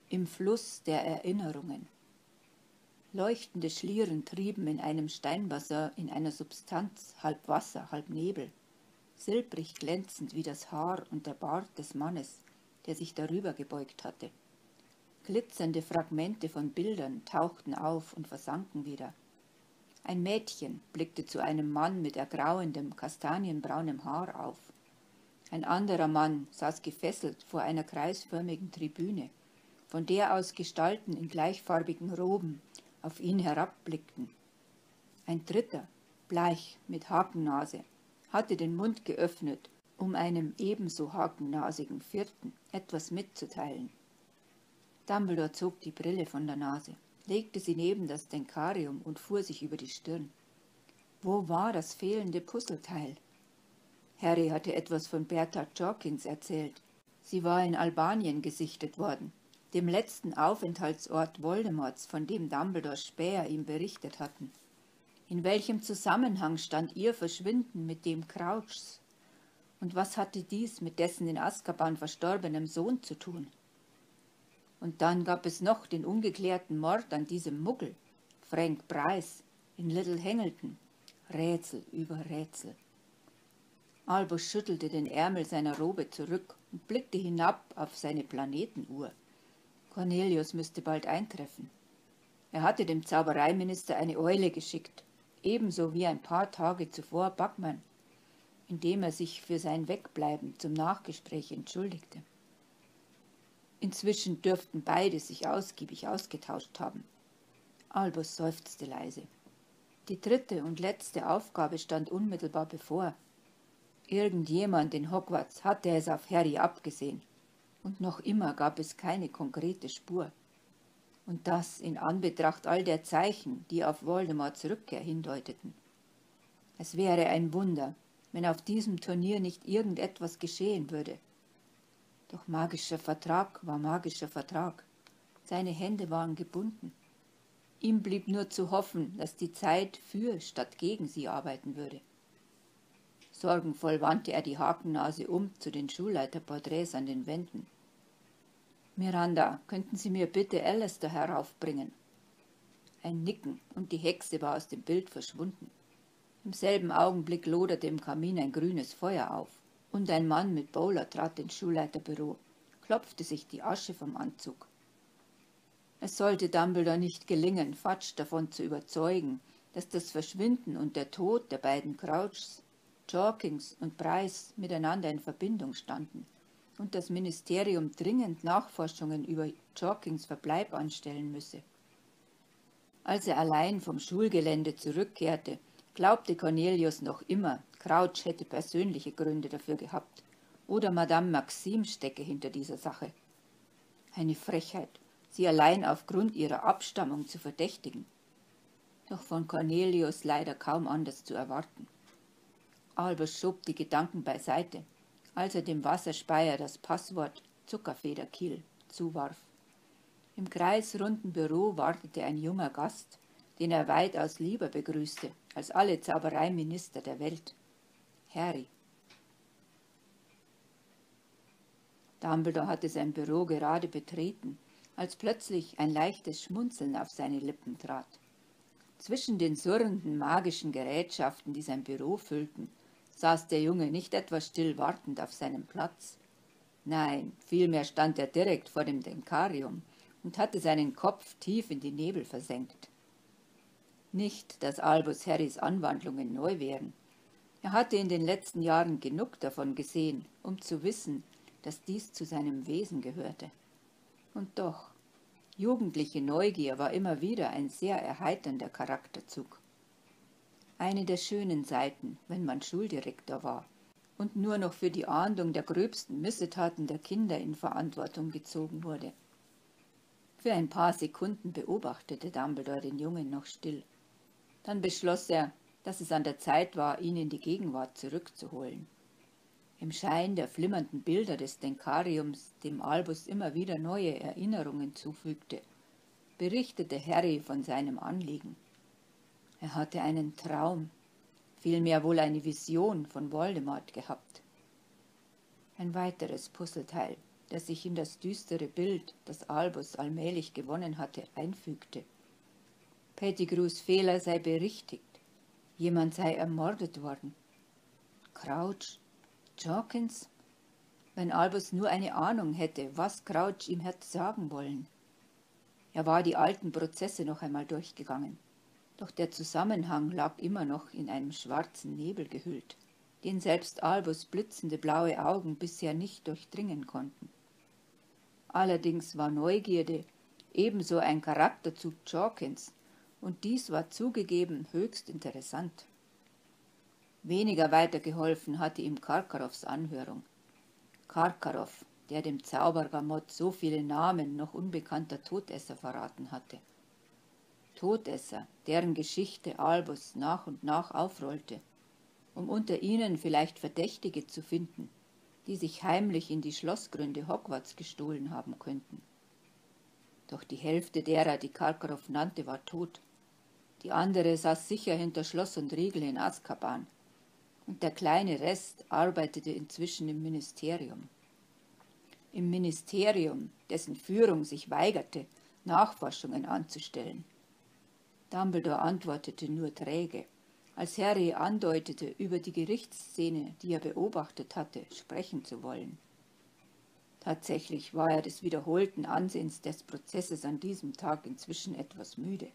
im Fluss der Erinnerungen. Leuchtende Schlieren trieben in einem Steinbassin in einer Substanz, halb Wasser, halb Nebel, silbrig glänzend wie das Haar und der Bart des Mannes, der sich darüber gebeugt hatte. Glitzernde Fragmente von Bildern tauchten auf und versanken wieder. Ein Mädchen blickte zu einem Mann mit ergrauendem, kastanienbraunem Haar auf. Ein anderer Mann saß gefesselt vor einer kreisförmigen Tribüne, von der aus Gestalten in gleichfarbigen Roben auf ihn herabblickten. Ein dritter, bleich mit Hakennase, hatte den Mund geöffnet, um einem ebenso hakennasigen Vierten etwas mitzuteilen. Dumbledore zog die Brille von der Nase, legte sie neben das Denkarium und fuhr sich über die Stirn. Wo war das fehlende Puzzleteil? Harry hatte etwas von Bertha Jorkins erzählt. Sie war in Albanien gesichtet worden, dem letzten Aufenthaltsort Voldemorts, von dem Dumbledores Späher ihm berichtet hatten. In welchem Zusammenhang stand ihr Verschwinden mit dem Crouchs? Und was hatte dies mit dessen in Azkaban verstorbenem Sohn zu tun? Und dann gab es noch den ungeklärten Mord an diesem Muggel, Frank Bryce, in Little Hangleton. Rätsel über Rätsel. Albus schüttelte den Ärmel seiner Robe zurück und blickte hinab auf seine Planetenuhr. Cornelius müsste bald eintreffen. Er hatte dem Zaubereiminister eine Eule geschickt, ebenso wie ein paar Tage zuvor Buckman, indem er sich für sein Wegbleiben zum Nachgespräch entschuldigte. Inzwischen dürften beide sich ausgiebig ausgetauscht haben. Albus seufzte leise. Die dritte und letzte Aufgabe stand unmittelbar bevor. Irgendjemand in Hogwarts hatte es auf Harry abgesehen, und noch immer gab es keine konkrete Spur. Und das in Anbetracht all der Zeichen, die auf Voldemorts Rückkehr hindeuteten. Es wäre ein Wunder, wenn auf diesem Turnier nicht irgendetwas geschehen würde. Doch magischer Vertrag war magischer Vertrag. Seine Hände waren gebunden. Ihm blieb nur zu hoffen, dass die Zeit für statt gegen sie arbeiten würde. Sorgenvoll wandte er die Hakennase um zu den Schulleiterporträts an den Wänden. »Miranda, könnten Sie mir bitte Alistair heraufbringen?« Ein Nicken, und die Hexe war aus dem Bild verschwunden. Im selben Augenblick loderte im Kamin ein grünes Feuer auf, und ein Mann mit Bowler trat ins Schulleiterbüro, klopfte sich die Asche vom Anzug. Es sollte Dumbledore nicht gelingen, Fudge davon zu überzeugen, dass das Verschwinden und der Tod der beiden Crouchs, Jorkins und Bryce miteinander in Verbindung standen und das Ministerium dringend Nachforschungen über Jorkins Verbleib anstellen müsse. Als er allein vom Schulgelände zurückkehrte, glaubte Cornelius noch immer, Crouch hätte persönliche Gründe dafür gehabt oder Madame Maxime stecke hinter dieser Sache. Eine Frechheit, sie allein aufgrund ihrer Abstammung zu verdächtigen. Doch von Cornelius leider kaum anders zu erwarten. Albus schob die Gedanken beiseite, als er dem Wasserspeier das Passwort Zuckerfederkiel zuwarf. Im kreisrunden Büro wartete ein junger Gast, den er weitaus lieber begrüßte als alle Zaubereiminister der Welt. Harry. Dumbledore hatte sein Büro gerade betreten, als plötzlich ein leichtes Schmunzeln auf seine Lippen trat. Zwischen den surrenden magischen Gerätschaften, die sein Büro füllten, saß der Junge nicht etwa still wartend auf seinem Platz. Nein, vielmehr stand er direkt vor dem Denkarium und hatte seinen Kopf tief in die Nebel versenkt. Nicht, dass Albus Harrys Anwandlungen neu wären. Er hatte in den letzten Jahren genug davon gesehen, um zu wissen, dass dies zu seinem Wesen gehörte. Und doch, jugendliche Neugier war immer wieder ein sehr erheiternder Charakterzug. Eine der schönen Seiten, wenn man Schuldirektor war und nur noch für die Ahndung der gröbsten Missetaten der Kinder in Verantwortung gezogen wurde. Für ein paar Sekunden beobachtete Dumbledore den Jungen noch still. Dann beschloss er, dass es an der Zeit war, ihn in die Gegenwart zurückzuholen. Im Schein der flimmernden Bilder des Denkariums, dem Albus immer wieder neue Erinnerungen zufügte, berichtete Harry von seinem Anliegen. Er hatte einen Traum, vielmehr wohl eine Vision von Voldemort gehabt. Ein weiteres Puzzleteil, der sich in das düstere Bild, das Albus allmählich gewonnen hatte, einfügte. Pettigrews Fehler sei berichtigt. Jemand sei ermordet worden. Crouch? Jorkins? Wenn Albus nur eine Ahnung hätte, was Crouch ihm hätte sagen wollen. Er war die alten Prozesse noch einmal durchgegangen. Doch der Zusammenhang lag immer noch in einem schwarzen Nebel gehüllt, den selbst Albus blitzende blaue Augen bisher nicht durchdringen konnten. Allerdings war Neugierde ebenso ein Charakterzug Jorkins, und dies war zugegeben höchst interessant. Weniger weitergeholfen hatte ihm Karkarows Anhörung. Karkarow, der dem Zaubergamott so viele Namen noch unbekannter Todesser verraten hatte. Todesser, deren Geschichte Albus nach und nach aufrollte, um unter ihnen vielleicht Verdächtige zu finden, die sich heimlich in die Schlossgründe Hogwarts gestohlen haben könnten. Doch die Hälfte derer, die Karkarow nannte, war tot. Die andere saß sicher hinter Schloss und Riegel in Azkaban. Und der kleine Rest arbeitete inzwischen im Ministerium. Im Ministerium, dessen Führung sich weigerte, Nachforschungen anzustellen. Dumbledore antwortete nur träge, als Harry andeutete, über die Gerichtsszene, die er beobachtet hatte, sprechen zu wollen. Tatsächlich war er des wiederholten Ansehens des Prozesses an diesem Tag inzwischen etwas müde.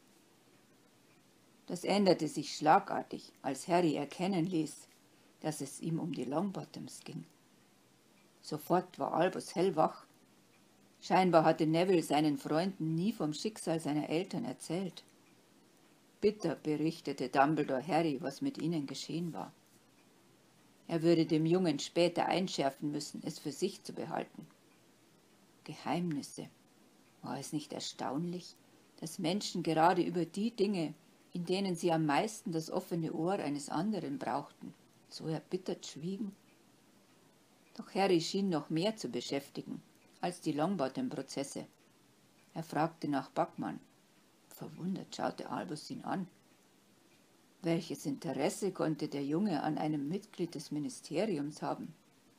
Das änderte sich schlagartig, als Harry erkennen ließ, dass es ihm um die Longbottoms ging. Sofort war Albus hellwach. Scheinbar hatte Neville seinen Freunden nie vom Schicksal seiner Eltern erzählt. Bitter berichtete Dumbledore Harry, was mit ihnen geschehen war. Er würde dem Jungen später einschärfen müssen, es für sich zu behalten. Geheimnisse. War es nicht erstaunlich, dass Menschen gerade über die Dinge, in denen sie am meisten das offene Ohr eines anderen brauchten, so erbittert schwiegen? Doch Harry schien noch mehr zu beschäftigen als die Longbottom-Prozesse. Er fragte nach Buckman. Verwundert schaute Albus ihn an. Welches Interesse konnte der Junge an einem Mitglied des Ministeriums haben?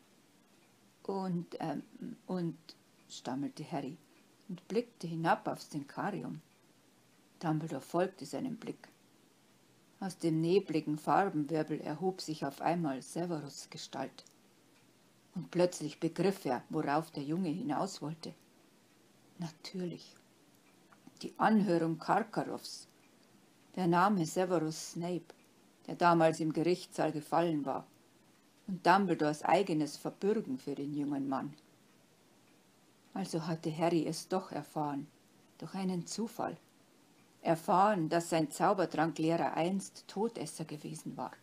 Und, stammelte Harry und blickte hinab aufs Denkarium. Dumbledore folgte seinem Blick. Aus dem nebligen Farbenwirbel erhob sich auf einmal Severus' Gestalt. Und plötzlich begriff er, worauf der Junge hinaus wollte. Natürlich. Die Anhörung Karkarows. Der Name Severus Snape, der damals im Gerichtssaal gefallen war. Und Dumbledores eigenes Verbürgen für den jungen Mann. Also hatte Harry es doch erfahren, durch einen Zufall. Erfahren, dass sein Zaubertranklehrer einst Todesser gewesen war.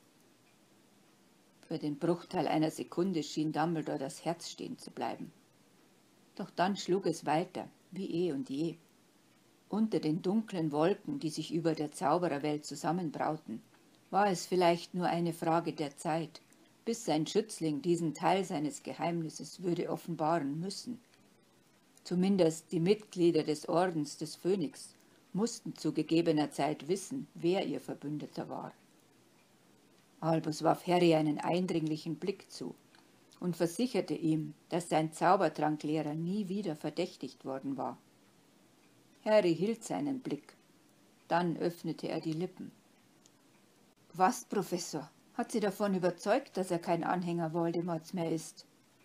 Für den Bruchteil einer Sekunde schien Dumbledore das Herz stehen zu bleiben. Doch dann schlug es weiter, wie eh und je. Unter den dunklen Wolken, die sich über der Zaubererwelt zusammenbrauten, war es vielleicht nur eine Frage der Zeit, bis sein Schützling diesen Teil seines Geheimnisses würde offenbaren müssen. Zumindest die Mitglieder des Ordens des Phönix mussten zu gegebener Zeit wissen, wer ihr Verbündeter war. Albus warf Harry einen eindringlichen Blick zu und versicherte ihm, dass sein Zaubertranklehrer nie wieder verdächtigt worden war. Harry hielt seinen Blick. Dann öffnete er die Lippen. »Was, Professor? Hat Sie davon überzeugt, dass er kein Anhänger Voldemorts mehr ist?«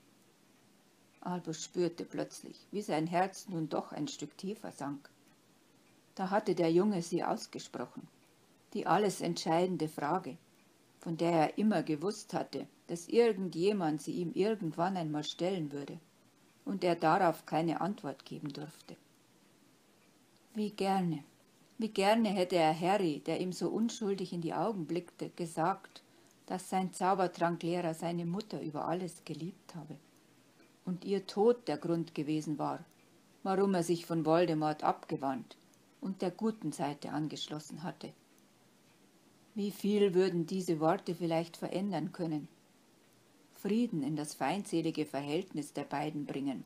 Albus spürte plötzlich, wie sein Herz nun doch ein Stück tiefer sank. Da hatte der Junge sie ausgesprochen, die alles entscheidende Frage, von der er immer gewusst hatte, dass irgendjemand sie ihm irgendwann einmal stellen würde und er darauf keine Antwort geben durfte. Wie gerne hätte er Harry, der ihm so unschuldig in die Augen blickte, gesagt, dass sein Zaubertranklehrer seine Mutter über alles geliebt habe und ihr Tod der Grund gewesen war, warum er sich von Voldemort abgewandt und der guten Seite angeschlossen hatte. Wie viel würden diese Worte vielleicht verändern können, Frieden in das feindselige Verhältnis der beiden bringen.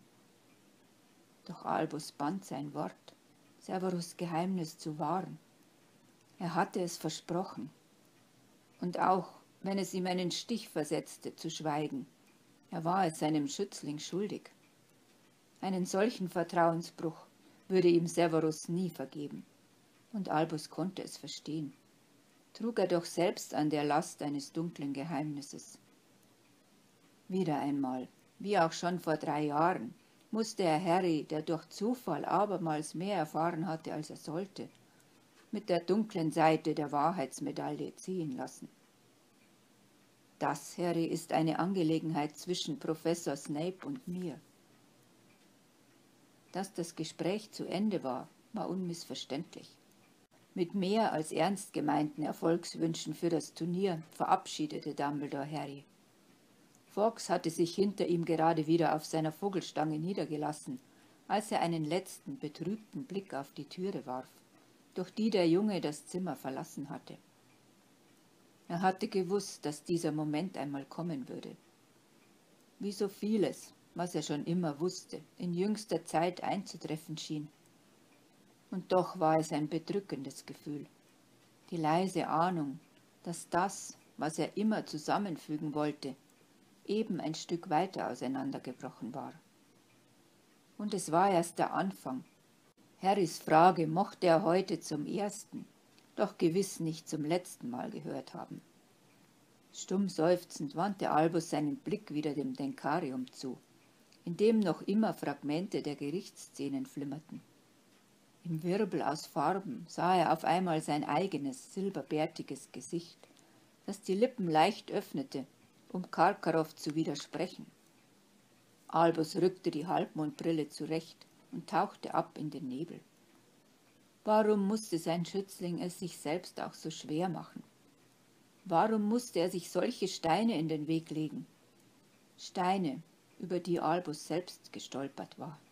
Doch Albus band sein Wort, Severus' Geheimnis zu wahren. Er hatte es versprochen. Und auch, wenn es ihm einen Stich versetzte, zu schweigen, er war es seinem Schützling schuldig. Einen solchen Vertrauensbruch würde ihm Severus nie vergeben. Und Albus konnte es verstehen. Trug er doch selbst an der Last eines dunklen Geheimnisses. Wieder einmal, wie auch schon vor 3 Jahren, musste er Harry, der durch Zufall abermals mehr erfahren hatte, als er sollte, mit der dunklen Seite der Wahrheitsmedaille ziehen lassen. Das, Harry, ist eine Angelegenheit zwischen Professor Snape und mir. Dass das Gespräch zu Ende war, war unmissverständlich. Mit mehr als ernst gemeinten Erfolgswünschen für das Turnier verabschiedete Dumbledore Harry. Fawkes hatte sich hinter ihm gerade wieder auf seiner Vogelstange niedergelassen, als er einen letzten, betrübten Blick auf die Türe warf, durch die der Junge das Zimmer verlassen hatte. Er hatte gewusst, dass dieser Moment einmal kommen würde. Wie so vieles, was er schon immer wusste, in jüngster Zeit einzutreffen schien. Und doch war es ein bedrückendes Gefühl, die leise Ahnung, dass das, was er immer zusammenfügen wollte, eben ein Stück weiter auseinandergebrochen war. Und es war erst der Anfang. Harrys Frage mochte er heute zum ersten, doch gewiss nicht zum letzten Mal gehört haben. Stumm seufzend wandte Albus seinen Blick wieder dem Denkarium zu, in dem noch immer Fragmente der Gerichtsszenen flimmerten. Im Wirbel aus Farben sah er auf einmal sein eigenes, silberbärtiges Gesicht, das die Lippen leicht öffnete, um Karkaroff zu widersprechen. Albus rückte die Halbmondbrille zurecht und tauchte ab in den Nebel. Warum musste sein Schützling es sich selbst auch so schwer machen? Warum musste er sich solche Steine in den Weg legen? Steine, über die Albus selbst gestolpert war.